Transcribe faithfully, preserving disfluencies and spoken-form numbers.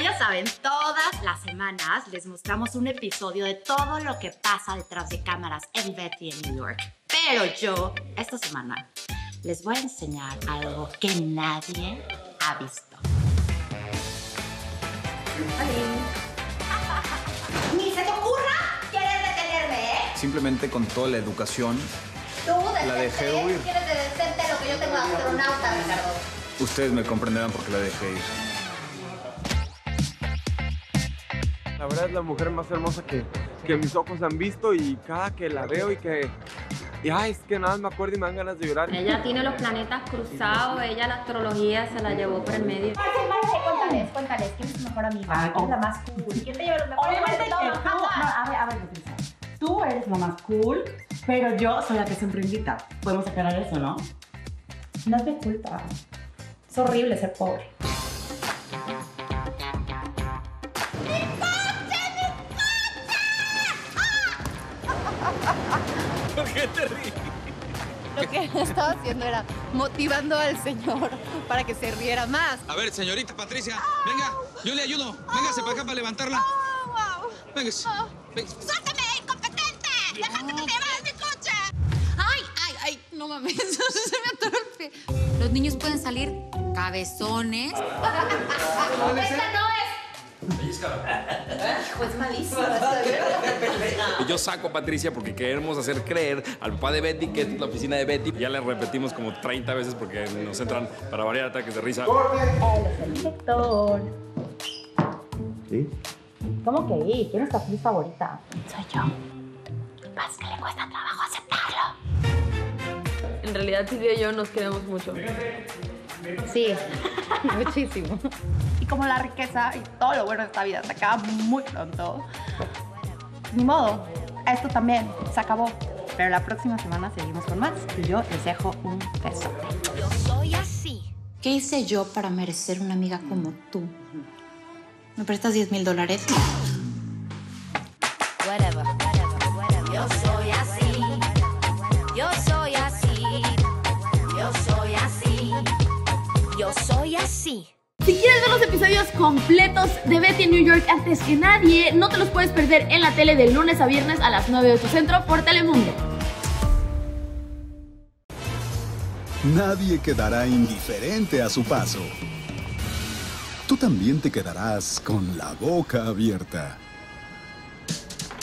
ya saben, todas las semanas les mostramos un episodio de todo lo que pasa detrás de cámaras en Betty en New York. Pero yo, esta semana, les voy a enseñar algo que nadie ha visto. Ni se te ocurra querer detenerme, ¿eh? Simplemente con toda la educación, Tú, la dejé huir. quieres de decente lo que yo tengo de astronauta, Ricardo. Ustedes me comprenderán por qué la dejé ir. La verdad es la mujer más hermosa que, que mis ojos han visto y cada que la veo y que... Y ay, es que nada más me acuerdo y me dan ganas de llorar. Ella tiene los planetas cruzados, ella la astrología se la llevó por el medio. Cuéntales, cuéntales, ¿quién es tu mejor amiga? Ay, ¿Quién es oh. la más cool? ¿Quién te lleva los mejores? Obviamente que regalos? tú, no, a ver, a ver, Patricia. Tú eres la más cool, pero yo soy la que siempre invita. Podemos aclarar eso, ¿no? No es mi culpa. Es horrible ser pobre. ¿Por qué te ríes? Lo que estaba haciendo era motivando al señor para que se riera más. A ver, señorita Patricia, venga, yo le ayudo. Véngase para acá para levantarla. Véngase. Véngase. ¡Suéltame, incompetente! ¡Déjate que te llevas mi coche! ¡Ay, ay, ay! No mames, se me atoró el pie. Los niños pueden salir cabezones. ¡Esta no es! Hijo, es malísimo. Y yo saco a Patricia porque queremos hacer creer al papá de Betty que es la oficina de Betty. Ya le repetimos como treinta veces porque nos entran para variar ataques de risa. Él es el director. ¿Sí? ¿Cómo que sí? ¿Quién es tu actriz favorita? Soy yo. Más que le cuesta trabajo aceptarlo. En realidad Silvia y yo nos queremos mucho. Sí, muchísimo. Y como la riqueza y todo lo bueno de esta vida se acaba muy pronto, ni modo, esto también se acabó. Pero la próxima semana seguimos con más y yo les dejo un beso. Yo soy así. ¿Qué hice yo para merecer una amiga como tú? ¿Me prestas diez mil dólares? Whatever, whatever, whatever. Yo soy así. Yo soy así. Yo soy así. Yo soy así. Si quieres ver los episodios completos de Betty en New York antes que nadie, no te los puedes perder en la tele de lunes a viernes a las nueve de tu centro por Telemundo. Nadie quedará indiferente a su paso. Tú también te quedarás con la boca abierta.